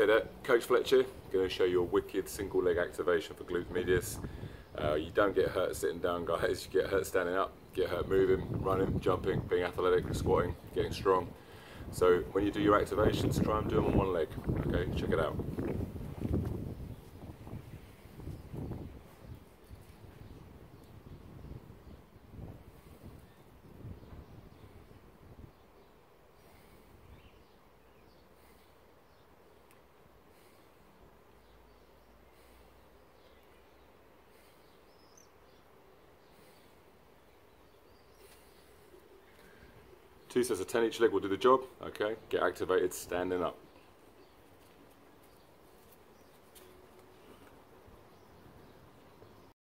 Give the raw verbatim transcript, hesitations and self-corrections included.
Hey there, Coach Fletch here. Going to show you a wicked single leg activation for Gluteus Medius. Uh, you don't get hurt sitting down, guys. You get hurt standing up, get hurt moving, running, jumping, being athletic, squatting, getting strong. So when you do your activations, try and do them on one leg. Okay, check it out. Two sets of ten each leg will do the job. Okay, get activated standing up.